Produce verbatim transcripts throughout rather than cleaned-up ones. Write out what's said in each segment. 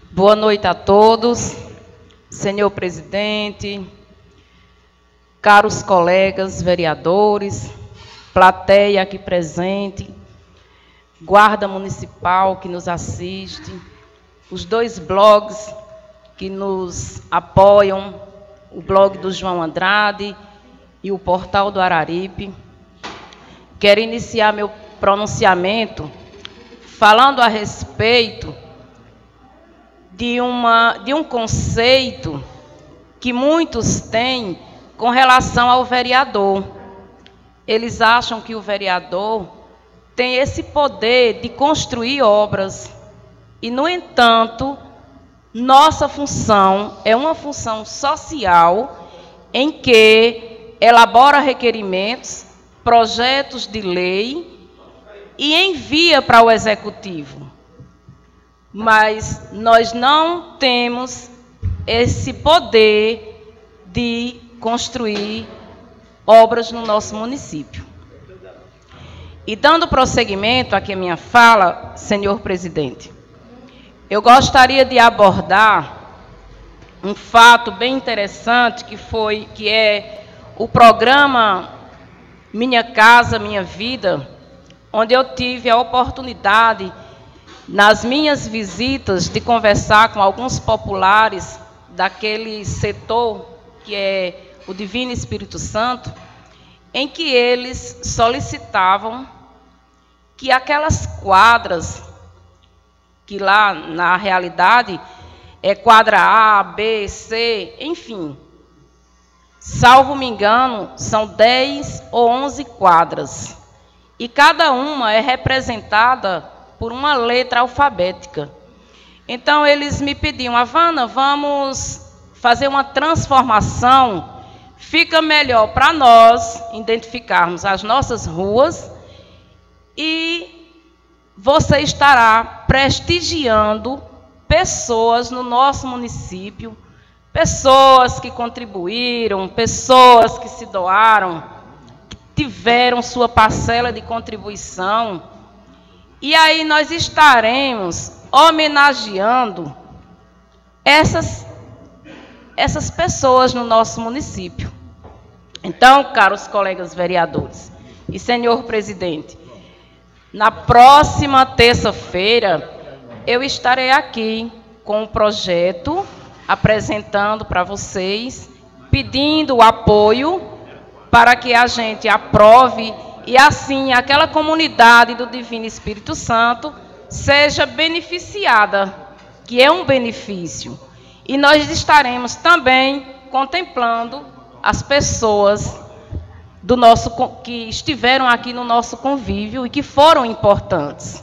Boa noite a todos, senhor presidente, caros colegas vereadores, plateia aqui presente, guarda municipal que nos assiste, os dois blogs que nos apoiam, o blog do João Andrade e o portal do Araripe. Quero iniciar meu pronunciamento falando a respeito de, uma, de um conceito que muitos têm com relação ao vereador. Eles acham que o vereador tem esse poder de construir obras e, no entanto, nossa função é uma função social em que elabora requerimentos, projetos de lei e envia para o executivo. Mas nós não temos esse poder de construir obras no nosso município. E dando prosseguimento aqui à minha fala, senhor presidente, eu gostaria de abordar um fato bem interessante que foi, que é o programa Minha Casa Minha Vida, onde eu tive a oportunidade, nas minhas visitas, de conversar com alguns populares daquele setor que é o Divino Espírito Santo, em que eles solicitavam que aquelas quadras, que lá na realidade é quadra A, B, C, enfim, salvo me engano, são dez ou onze quadras, e cada uma é representada por uma letra alfabética. Então, eles me pediam: Havana, vamos fazer uma transformação, fica melhor para nós identificarmos as nossas ruas e você estará prestigiando pessoas no nosso município, pessoas que contribuíram, pessoas que se doaram, que tiveram sua parcela de contribuição. E aí nós estaremos homenageando essas, essas pessoas no nosso município. Então, caros colegas vereadores e senhor presidente, na próxima terça-feira eu estarei aqui com o projeto, apresentando para vocês, pedindo o apoio para que a gente aprove e assim aquela comunidade do Divino Espírito Santo seja beneficiada, que é um benefício. E nós estaremos também contemplando as pessoas do nosso, que estiveram aqui no nosso convívio e que foram importantes.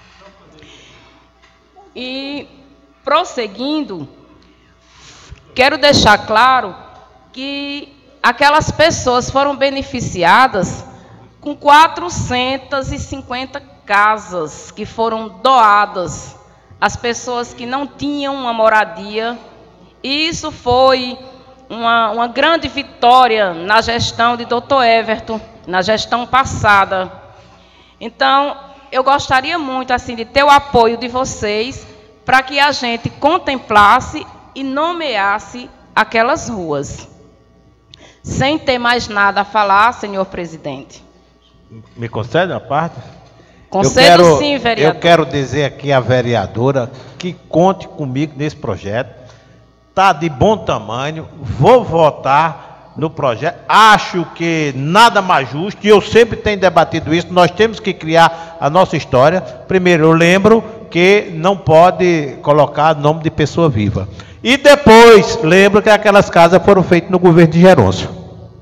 E, prosseguindo, quero deixar claro que aquelas pessoas foram beneficiadas com quatrocentas e cinquenta casas que foram doadas às pessoas que não tinham uma moradia. E isso foi uma, uma grande vitória na gestão de doutor Everton, na gestão passada. Então, eu gostaria muito assim de ter o apoio de vocês para que a gente contemplasse e nomeasse aquelas ruas. Sem ter mais nada a falar, senhor presidente. Me concede uma parte? Concedo quero, sim, vereador. Eu quero dizer aqui à vereadora que conte comigo nesse projeto. Está de bom tamanho, vou votar no projeto. Acho que nada mais justo, e eu sempre tenho debatido isso, nós temos que criar a nossa história. Primeiro, eu lembro que não pode colocar nome de pessoa viva. E depois, lembro que aquelas casas foram feitas no governo de Gerôncio.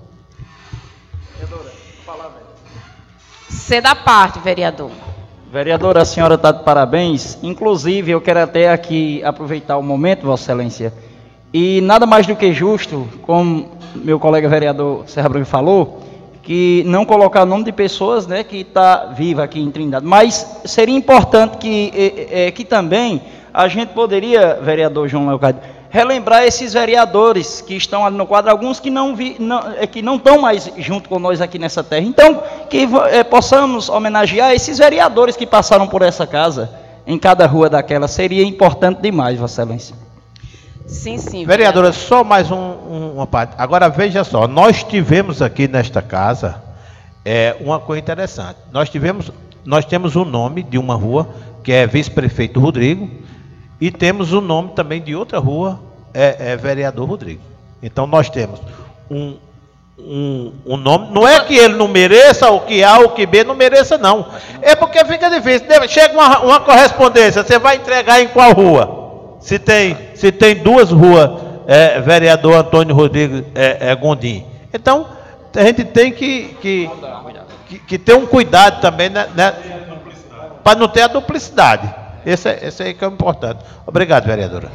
Cê da parte, vereador. Vereadora, a senhora está de parabéns. Inclusive, eu quero até aqui aproveitar o momento, Vossa Excelência, e nada mais do que justo, como meu colega vereador Serra Branca falou, que não colocar o nome de pessoas, né, que está viva aqui em Trindade. Mas seria importante que, é, é, que também a gente poderia, vereador João Leocádio, relembrar esses vereadores que estão ali no quadro, alguns que não, vi, não, é, que não estão mais junto com nós aqui nessa terra. Então, que é, possamos homenagear esses vereadores que passaram por essa casa, em cada rua daquela seria importante demais, Vossa Excelência. Sim, sim. Vereadora, só mais um, um, uma parte. Agora, veja só, nós tivemos aqui nesta casa é, uma coisa interessante. Nós, tivemos, nós temos o nome de uma rua, que é Vice-Prefeito Rodrigo, e temos o nome também de outra rua, é, é Vereador Rodrigo. Então, nós temos um, um, um nome, não é que ele não mereça, o que A, o que B não mereça, não. É porque fica difícil. Chega uma, uma correspondência, você vai entregar em qual rua? Se tem, se tem duas ruas, é, vereador Antônio Rodrigues é, é, Gondim. Então, a gente tem que, que, que, que ter um cuidado também, né, né, para não ter a duplicidade. Esse, é, esse aí que é o importante. Obrigado, vereadora.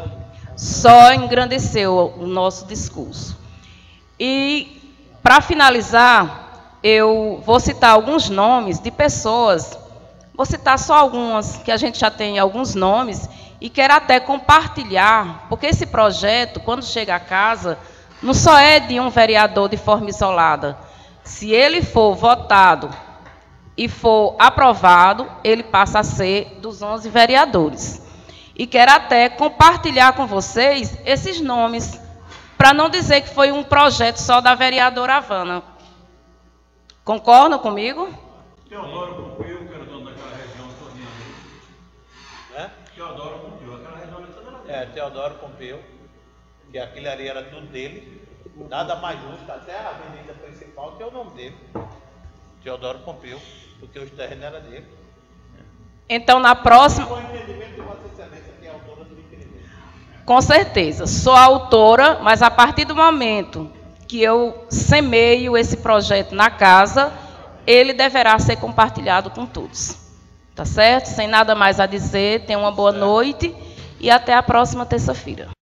Só engrandeceu o nosso discurso. E, para finalizar, eu vou citar alguns nomes de pessoas, vou citar só algumas, que a gente já tem alguns nomes, e quero até compartilhar, porque esse projeto, quando chega a casa, não só é de um vereador de forma isolada. Se ele for votado e for aprovado, ele passa a ser dos onze vereadores. E quero até compartilhar com vocês esses nomes, para não dizer que foi um projeto só da vereadora Havana. Concordam comigo? Teodoro Pompeu, que era dono daquela região todinha ali. É? Teodoro Pompeu, aquela região ali toda era dele. É, Teodoro Pompeu, que aquilo ali era tudo dele. Nada mais justo, até a avenida principal tem o nome dele. Teodoro Pompeu, porque os terrenos eram dele. Então, na próxima... Com o entendimento de Vossa Excelência, que é autora do requerimento. Com certeza, sou autora, mas a partir do momento que eu semeio esse projeto na casa, ele deverá ser compartilhado com todos. Tá certo? Sem nada mais a dizer, tenha uma boa noite e até a próxima terça-feira.